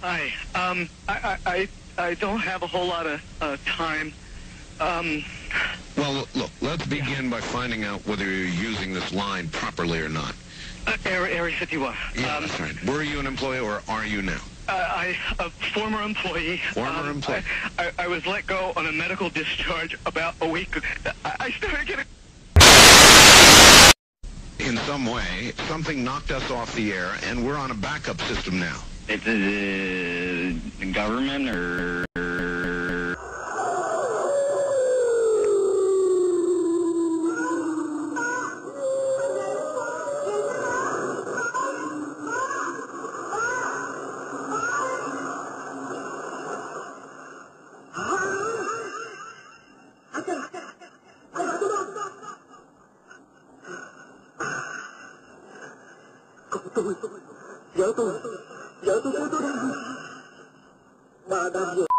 Hi. I don't have a whole lot of time. Well, look, let's begin by finding out whether you're using this line properly or not. Area 51. Yeah, that's right. Were you an employee or are you now? A former employee. Former employee. I was let go on a medical discharge about a week ago. I started getting... In some way, something knocked us off the air, and we're on a backup system now. It's the government or... Jatuh,